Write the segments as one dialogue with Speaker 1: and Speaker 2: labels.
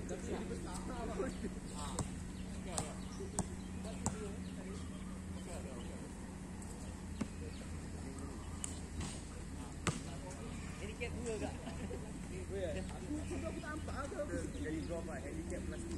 Speaker 1: Handicap 2 kak. Aku nampak aku. Jadi drop lah, handicap plastik.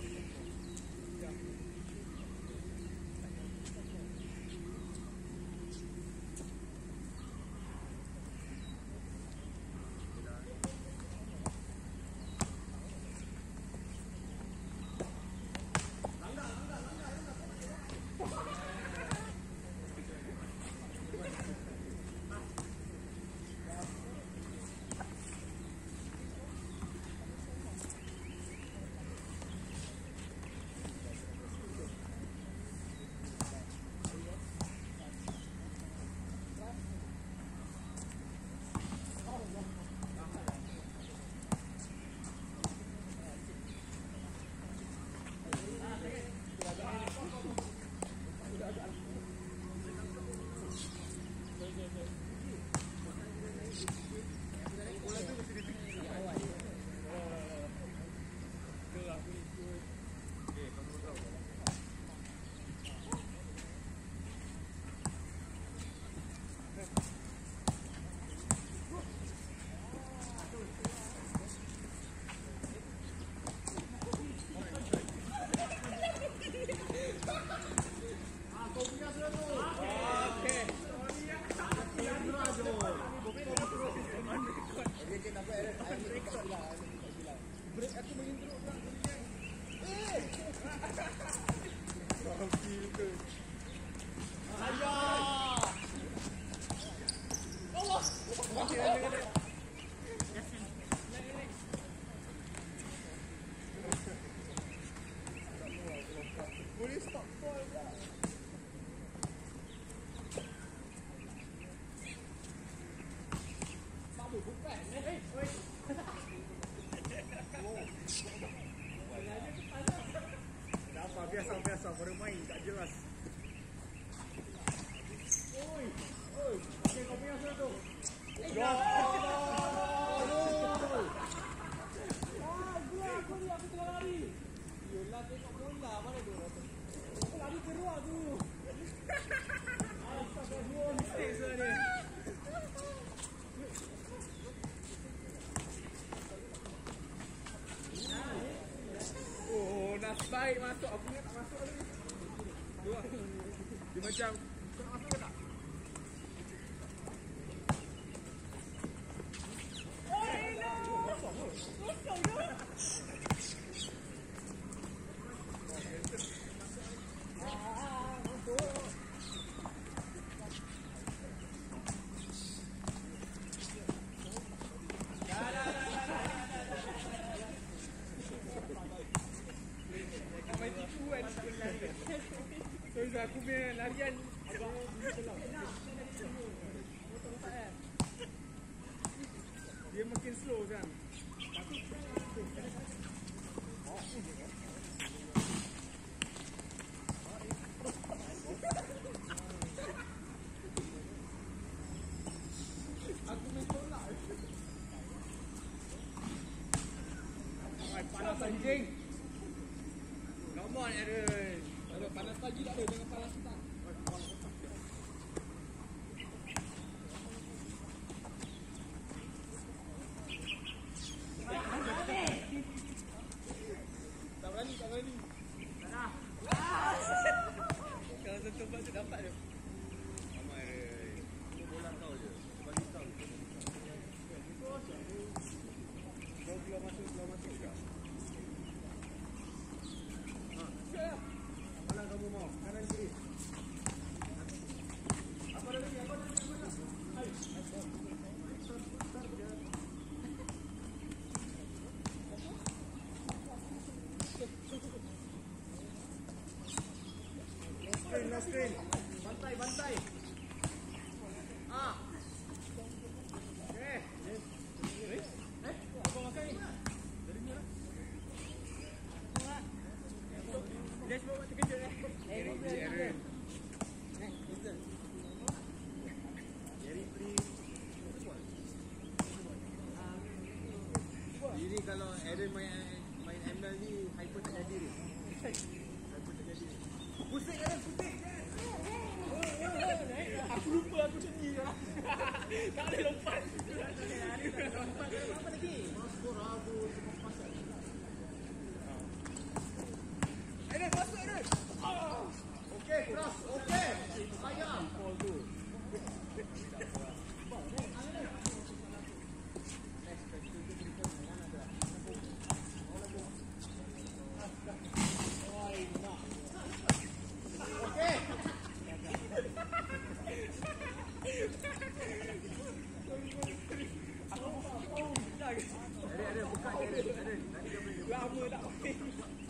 Speaker 1: Biasa baru main tak jelas. Oi, okey kau punya satu. Ya. Gua aku tengah lari. Yolah tengok bola mana tu? Aku lari keluar tu. Astagfirullah, mistake saya. Baik masuk, aku ingat tak masuk lagi. Dia macam kau nak masuk ke tak? Kosong ke? So aku punya larian dia makin slow kan. Aku mentolak. Panas anjing. Come on Aaron. Ada panas lagi tak ada, jangan panas tak. Tak berani. Dah. Kalau satu tempat tu dapat dia. Ramai dia. Bola kau je. Bagi kau. Kau keluar masuk ke? Siap. Mana kamu mau? Kanan kiri. Apa ada lagi? Hai. No screen. Bantai. Okay. Apa makan ni? Dari mana? Dia semua buat terkejut Aaron. Ini kalau Aaron main lama tak main.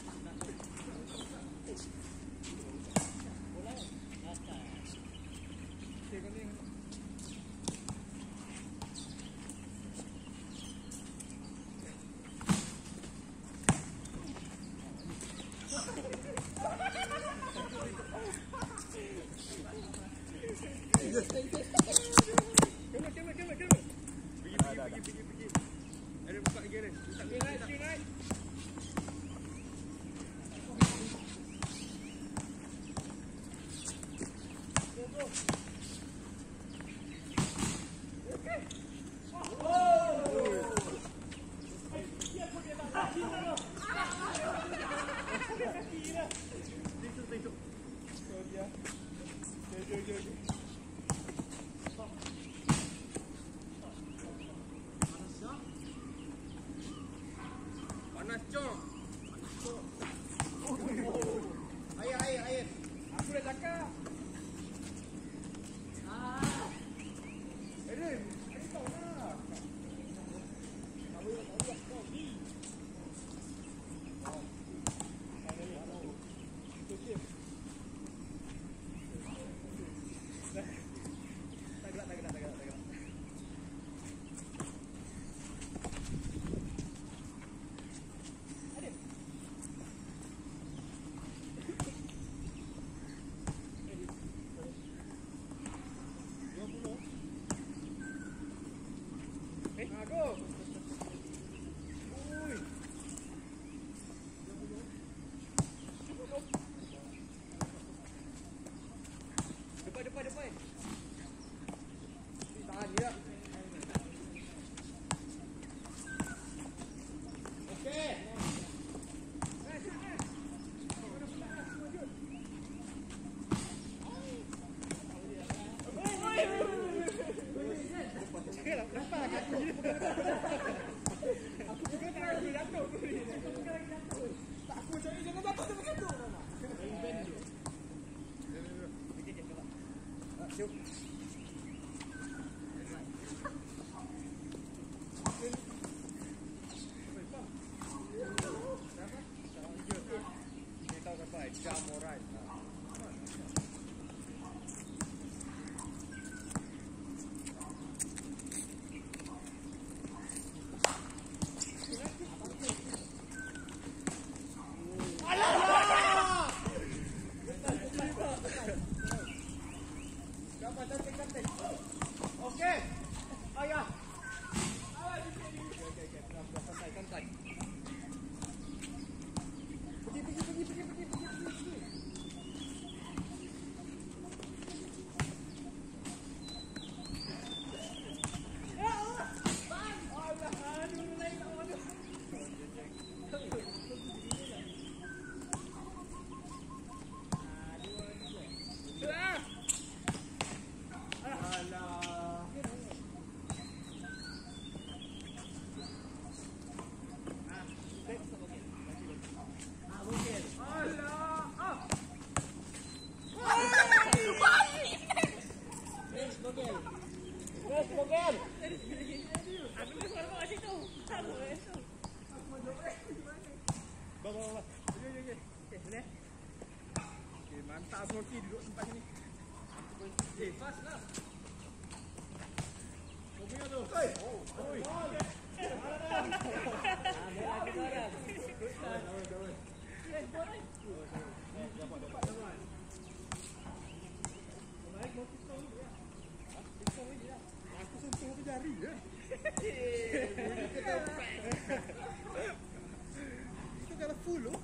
Speaker 1: Pergi. Ada buka lagi ada. String right. Panas cok. Air. Aku dah cakap. Eren, kau nak. Go. Ui. Depan. Tahan dia. Okey. Aku juga tengah jatuh tu ni. Tak aku cakap jangan jatuh begitu. Jom. Ini tahu apa? Jam orang. Okey. Ayah. Santai. Pergi. Ya Allah. Bang. Allah, aduh lain tak mana. Mantap Smoky duduk tempat sini. Fast lah. Mobil tu. Oi. Aku sentuh tu jari je. Itu kalau full tu.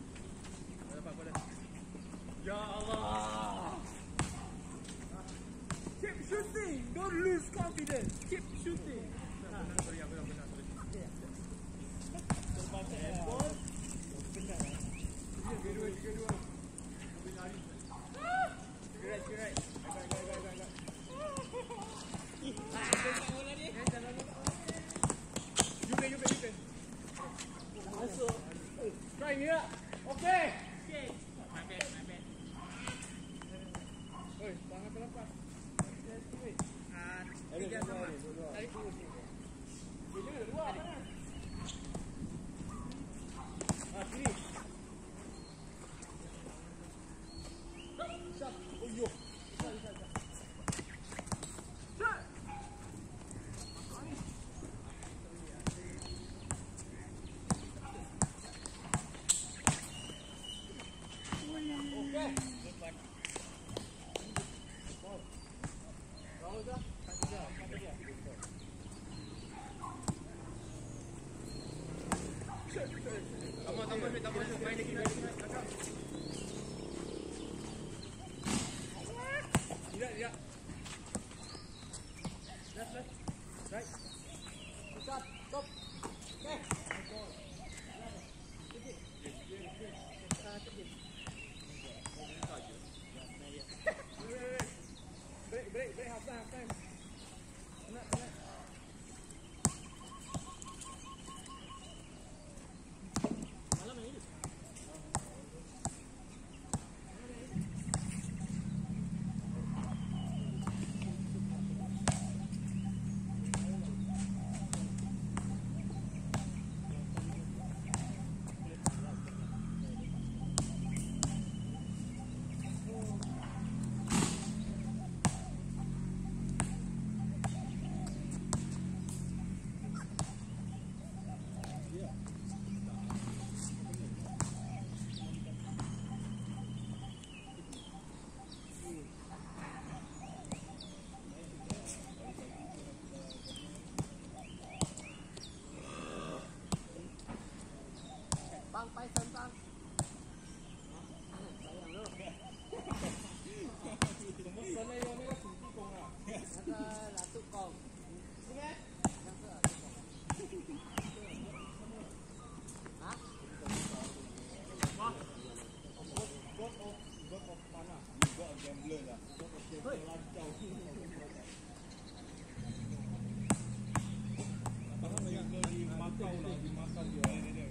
Speaker 1: Ya Allah. Keep shooting. Don't lose confidence. Keep shooting. Benar. Right. You masuk. Try ni lah. Okay. My bad. Oi, tangan terlepas. Tiga sama. Tarik dulu. Dia jangan luar mana. tak masuk. Main lagi. Tidak. Left. Right. Stop. Stop. Okay. Break. Half time. Penat. Malam ni. Bang, Python bang. Sayang lu. Sana yang ni kan tukong ah. Ada tukong. Sini. Yang tu tukong. Hah? Wah. God of mana? God of gambler lah. God of gambler lancau. Abang yang di Macau lah, di Macau dia.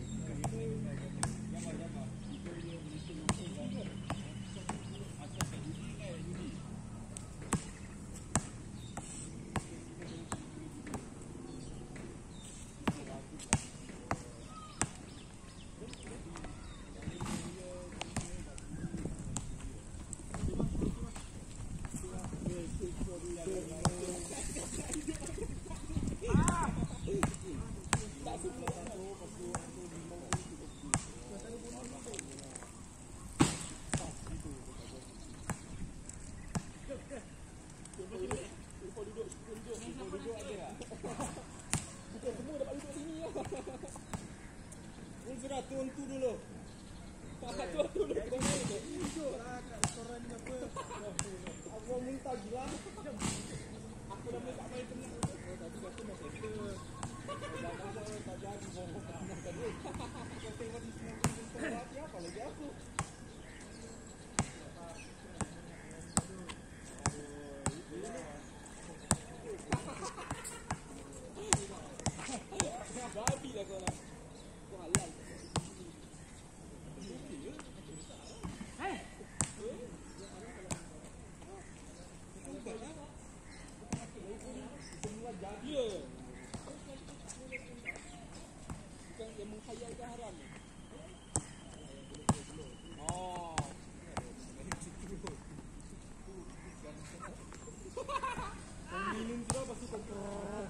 Speaker 1: Tuan tu dulu. Tuan tu dulu. Duduk lah kat restoran ni apa. Aku minta gila. Aku dah tak main tenang. Tadi aku dah settle. Tak jadi bongkok tadi. Kau tengok di semua apa lagi aku. Babi lah kau lah. Kau halal. Ya. Bukan dia menghayalkan haram ni. Oh. Kau minum sudah pasti kau peram.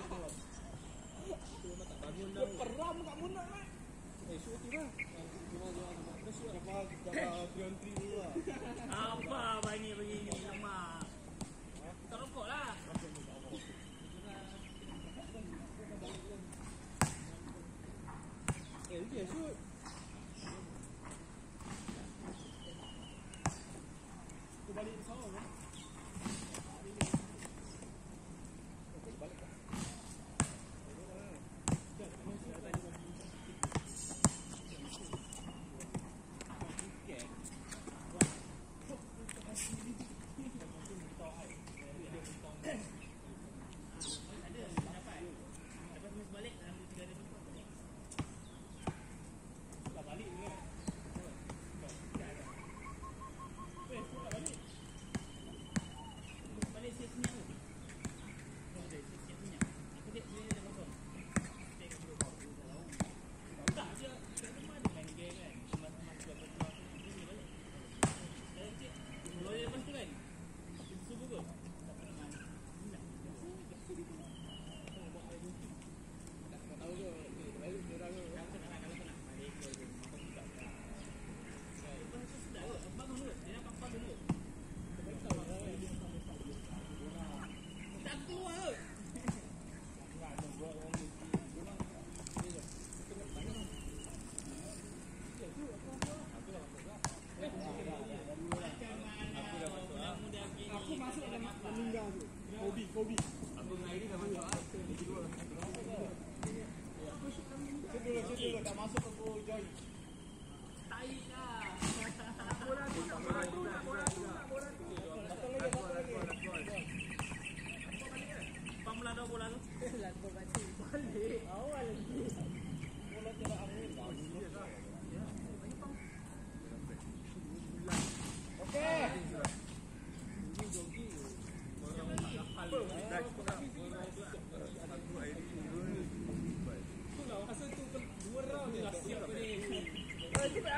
Speaker 1: Tak bangun dah. Peram kat mulut lah. Suruh tu lah. Jumpa. Dapat triantri dulu lah.
Speaker 2: Apa begini lemak. Kita rokok lah.
Speaker 1: Dia shoot. Aku balik ke sawah kan? Balik kan?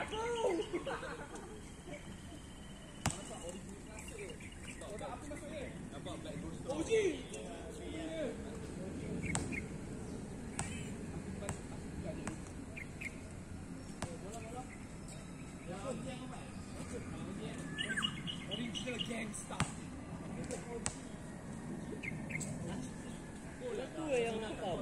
Speaker 1: kau. Masak original klasik. Kau tak apa masuk ni?
Speaker 2: Nampak Black Ghost.
Speaker 1: Uji. Original gangsta.
Speaker 3: Itu yang nak kau.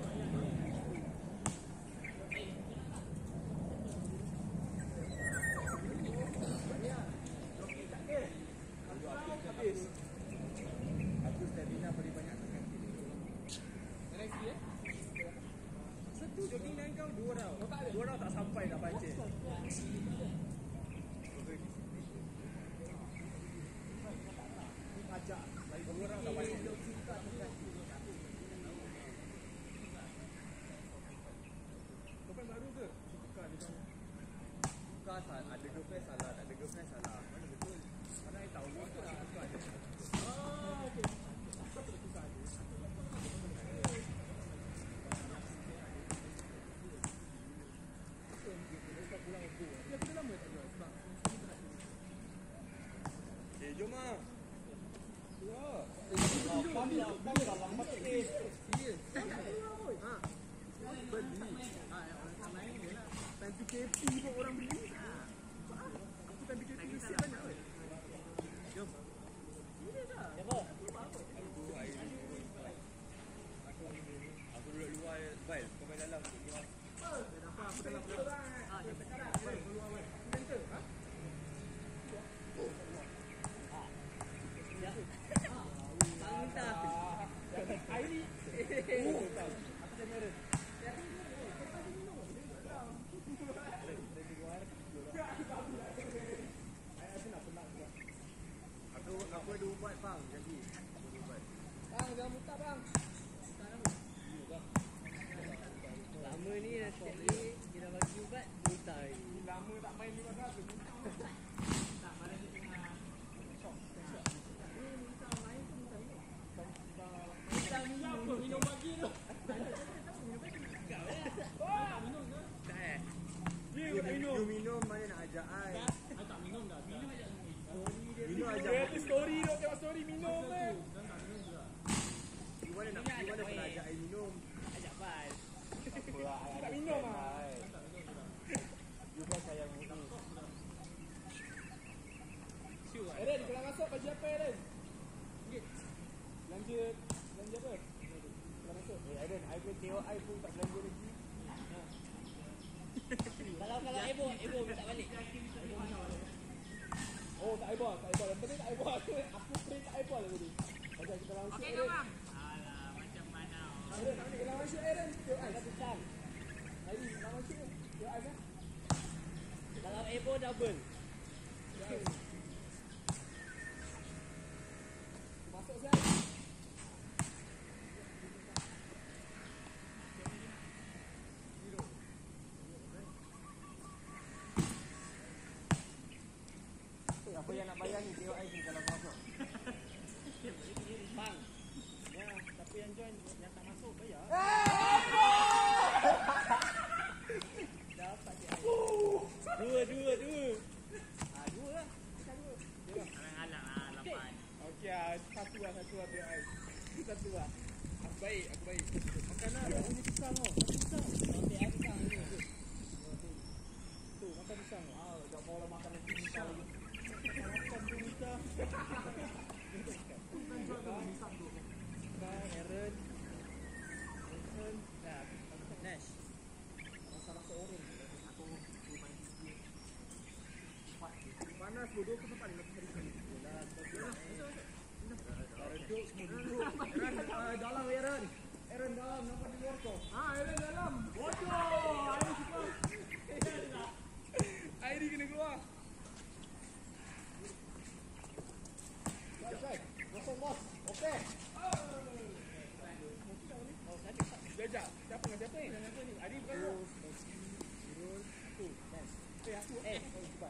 Speaker 1: Habis. Aku stamina paling banyak sangat. Next dia. Satu jogging dengan kau 2 round. 2 round tak sampai nak baca. Ajak lagi 2 round tak baca. Kau baru ke? Tukar di sana. Tukar ada girlfriend salah, tak ada girlfriend salah. Mana betul? Mana saya tahu betul tak tukar je. Ah, okey. Apa tu tukar je? Ya, kita lama tak jual sebab jom ah. Ya. Kami dah lama tak serius. Ha. Beli. Orang lain je lah. Time PKP pun orang beli. Aku time PKP isi banyak weh. Jom. Ini dah.
Speaker 3: Ya apa?
Speaker 1: Aku duduk luar bail. Kau main dalam. Kenapa aku dalam? Ah, dia betul. Bail keluar bail. Center. Ha? Airi. Aku kamera. Aku ada ubat bang, jadi ubat. Bang, jangan buka bang.
Speaker 3: Lama ni setiap ni kita bagi ubat mutai.
Speaker 1: Lama tak main di mana tu.
Speaker 2: Tak, mana dia tengah shock. Siapa minum pagi tu?
Speaker 1: You minum mana nak ajak ai?
Speaker 2: I tak minum dah. Minum ajak
Speaker 1: Minum ajak.
Speaker 3: Dia
Speaker 1: story tu, tengok story minum kan.
Speaker 2: Dan tak minum juga.
Speaker 1: You mana nak ajak ai minum?
Speaker 3: Ajak bal.
Speaker 1: Tak minum ah. You kan sayang ni. Eren, kalau masuk baju apa Eren? Okey. Belanja apa? Kalau masuk. Eren, I pun tengok I pun tak belanja lagi.
Speaker 3: Kalau Ebo minta balik.
Speaker 1: Oh, tak eyeball. Yang penting tak eyeball. Aku print tak eyeball lah tadi. Macam kita langsung
Speaker 2: Okey,
Speaker 1: Eren.
Speaker 2: bang. Alah, macam mana?
Speaker 1: Eren, tak boleh. Kalau masuk Eren, tengok I satu sang. Hari, kalau masuk, tengok I kan?
Speaker 3: Kalau Ebo double.
Speaker 1: Masuk saya. Apa yang nak bayar ni tengok I ni kalau masuk.
Speaker 3: Bang. Ya, tapi yang join yang tak masuk bayar. Dapat dia. Dua. Ah, dua lah.
Speaker 2: Alang-alang lah, 8.
Speaker 1: Okey satu lah tengok I. Satu lah. Aku baik. Makan lah, tak punya pisang tau. Pisang.
Speaker 3: Okey, aku tak ni.
Speaker 1: Tu, makan pisang. Ah, tak mau lah makan nasi pisang. Makan tu pisang. Bukan jual tu pisang tu.
Speaker 3: Aaron.
Speaker 1: Ya,
Speaker 3: Nash.
Speaker 1: masalah seorang. Panas bodoh, aku sempat 5 hari sini. Duduk semua duduk. Dalam Aaron dalam, nampak di luar kau. Aaron dalam. Bodoh. Airi suka. Airi kena keluar. Baik. Kosong bos. Okey. Jajak. Siapa dengan siapa ni? Airi bukan kau. Irul. Tu. Mas. Aku. Cepat.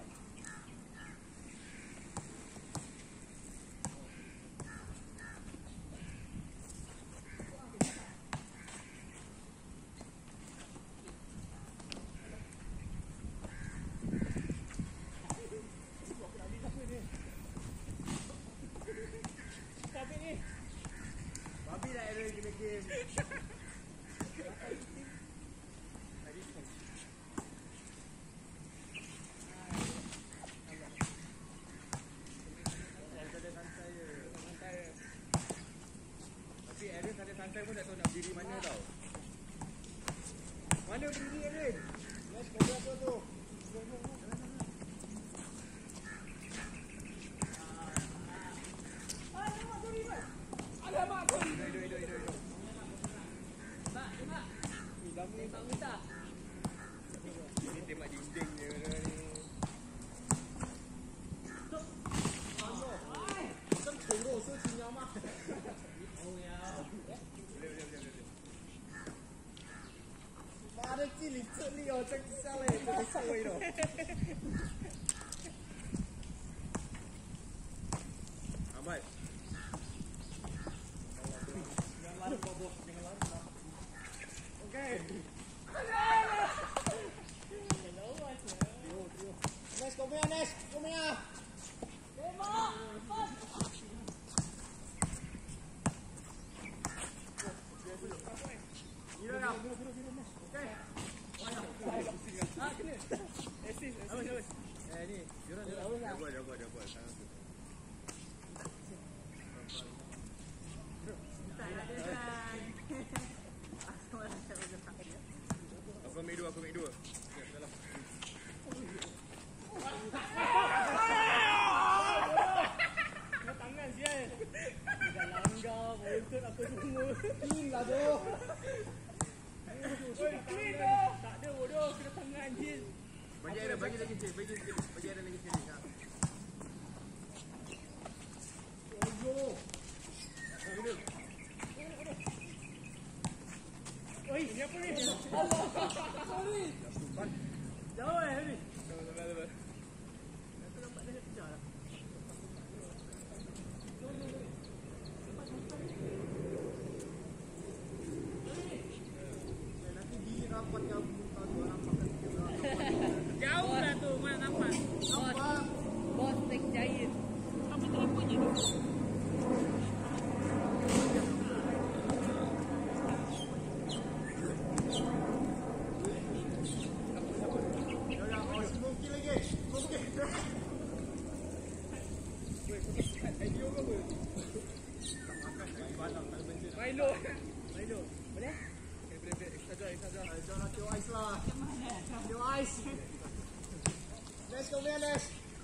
Speaker 4: pun tak tahu nak berdiri mana tau. Mana berdiri Aaron?
Speaker 1: Next, kau berapa tu?
Speaker 2: Alamak, sorry.
Speaker 4: Hidup.
Speaker 3: Tembak. Tembak muta.
Speaker 4: Ini tembak dinding je ni.
Speaker 1: Ada cili cili oh, cek salah itu salah itu.
Speaker 4: Ahmad.
Speaker 1: Jangan lari bobo, jangan lari. Okey. Nes, kau punya Nes, kau punya.
Speaker 4: Gila dah.
Speaker 1: Okey.
Speaker 3: Kena. Assist.
Speaker 4: Ni, dia buat. Tangan tu. Aku ambil dua. Ya, salah.
Speaker 3: Tangan sial. Dah langgar, betul apa semua.
Speaker 1: Gila tu.
Speaker 3: Clean dah. Tak ada bodoh, kena tangan je.
Speaker 4: Bagi Aaron, bagi lagi sikit. Bagi Aaron lagi sikit. Ha.
Speaker 3: Oi, ni apa ni? Allah. Sorry. Jauh ni.
Speaker 4: Sabar.
Speaker 3: Aku nampak dia pecah lah.
Speaker 1: Nanti di rapat yang muka tu nampak kan.
Speaker 2: Jauh lah tu, mana nampak.
Speaker 1: Nampak.
Speaker 3: Bos tek giant.
Speaker 2: Apa telefonnya tu?
Speaker 1: Mungkin lagi. Mungkin.
Speaker 3: Milo. Boleh?
Speaker 1: Jangan tio ais lah. Tio ais. Nes, kau punya Nes.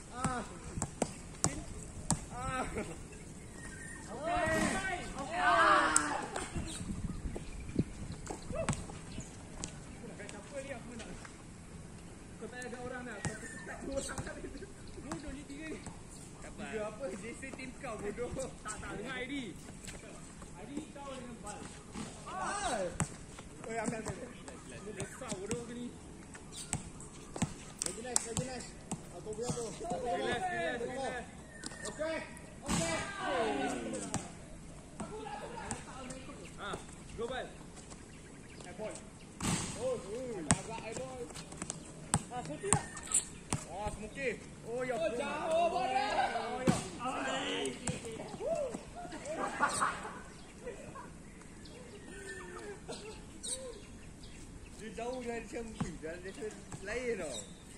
Speaker 2: Kau tak ada orang dah. Kau tak dua orang dah. Bodoh ni tiga ni.
Speaker 4: Tiga apa? JC tim kau bodoh.
Speaker 2: Tak, dengan ID. ID kau dengan bal.
Speaker 1: Oi, ambil.
Speaker 2: Ni besar bodoh ke ni.
Speaker 1: Lagi Nes. Aku punya tu.
Speaker 4: Relax.
Speaker 1: Okey.
Speaker 4: Go bal.
Speaker 1: Boy. Agak boy.
Speaker 3: Putih tak?
Speaker 4: Oh, smoky. Oh, ya.
Speaker 2: Jauh bodoh.
Speaker 4: Dia jauh dari champi. Dari desa lain tau.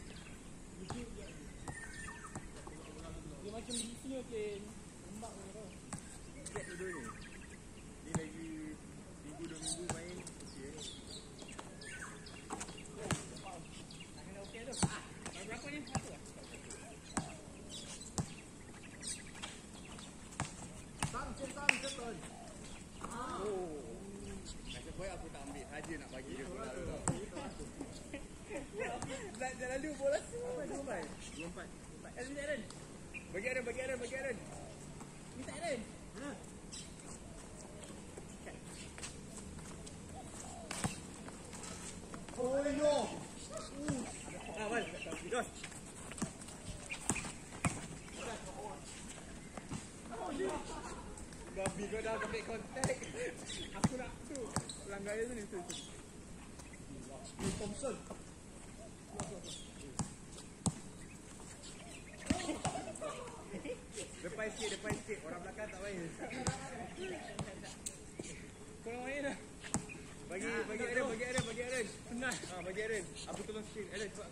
Speaker 2: Dia macam bisnya ke. Lembak ni tau.
Speaker 4: Siap dulu ni. Ni lagi minggu 2 minggu main. Okey.
Speaker 3: Tangan okey tu.
Speaker 2: Berapa ni? Satu lah.
Speaker 1: Cetan.
Speaker 4: Nasib baik aku tak ambil saja nak bagi dia bola tu tau. Dah lalu bola tu. 24.
Speaker 3: Aaron.
Speaker 4: Bagi Aaron.
Speaker 3: Minta Aaron.
Speaker 1: Oh, yo.
Speaker 4: Bal. Dos. Babi kau dah ambil kontak.
Speaker 2: Aku nak tu. Langgar dia tu ni tu.
Speaker 1: Thompson.
Speaker 4: Depan sikit. Orang belakang tak main.
Speaker 2: Kau nak main dah.
Speaker 4: Bagi Aaron.
Speaker 2: Penat.
Speaker 4: Bagi Aaron. Aku tolong screen. Aaron cepat.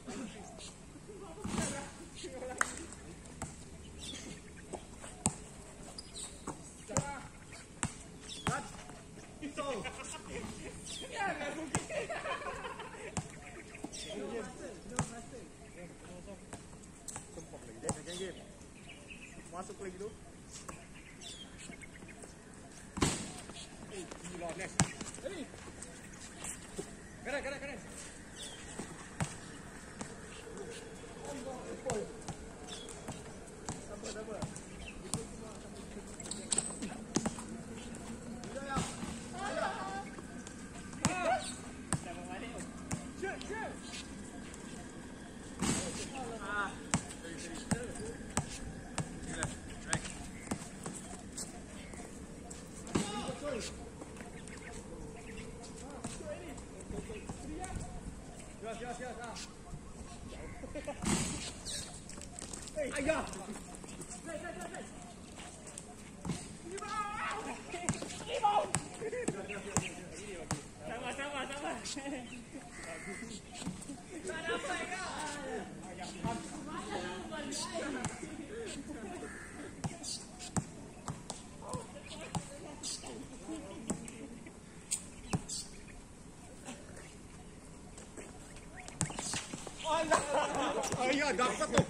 Speaker 1: Itu.
Speaker 4: lagi tu. Gila, next.
Speaker 1: Hey.
Speaker 4: Kanan. Sabar. Ayah.
Speaker 3: Sama. Tak dapat kau.
Speaker 4: Ayah dapat tu.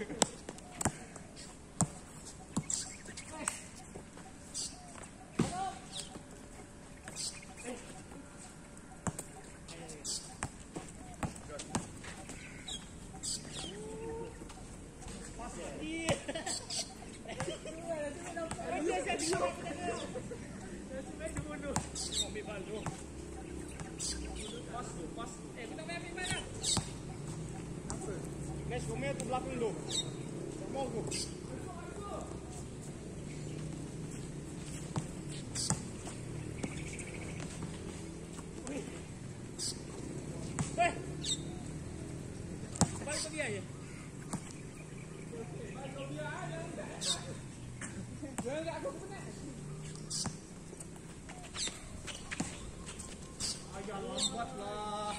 Speaker 4: Guys, rumah tu belakang tu. Mau tu.
Speaker 3: Balik ke dia je.
Speaker 1: Jangan aku penat.
Speaker 4: Ayah lambatlah.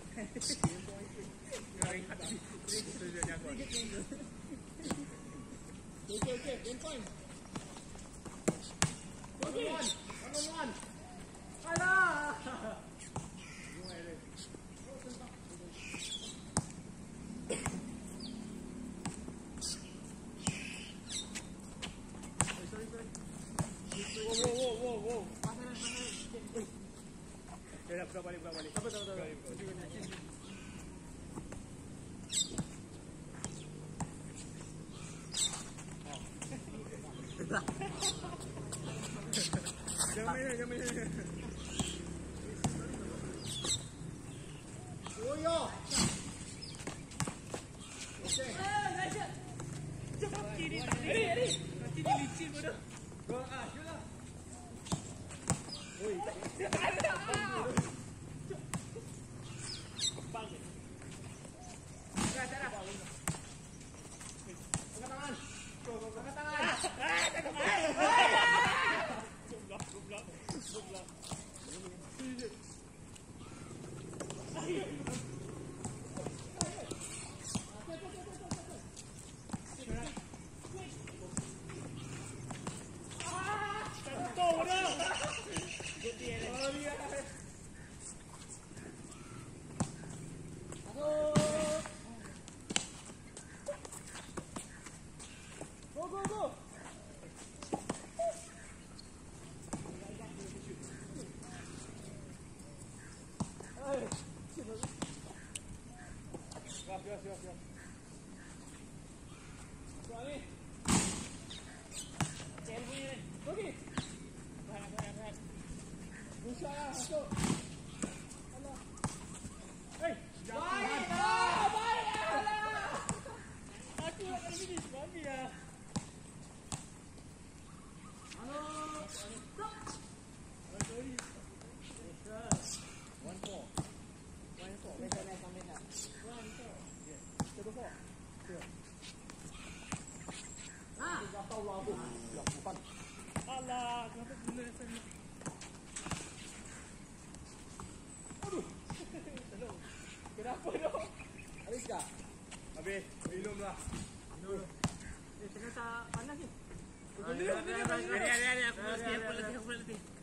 Speaker 1: Okay, 10 point.
Speaker 4: One.
Speaker 3: Alah.
Speaker 1: Wow.
Speaker 4: Dah buka balik.
Speaker 1: Sabar.
Speaker 4: Jangan main. Oh ya. Okey.
Speaker 3: Cepat kiri. Nanti dia licin bodoh.
Speaker 4: Go jula.
Speaker 3: Oi. Bang. Tak ada.
Speaker 4: Angkat tangan. Go. Angkat tangan.
Speaker 3: Goblok.
Speaker 1: Go.
Speaker 4: Siap.
Speaker 1: Soalnya.
Speaker 3: Cel punya ni.
Speaker 1: Pergi.
Speaker 3: Berat.
Speaker 1: Busa lah, masuk. Alah.
Speaker 3: Baik. Alah. Aku nak kena finish. Mami lah. Alah, kenapa guna sana?
Speaker 1: Kenapa dong?
Speaker 4: Habis dah? Habis. Minumlah.
Speaker 3: Tengah tak panas ni?
Speaker 4: Ni.
Speaker 3: Aku letih.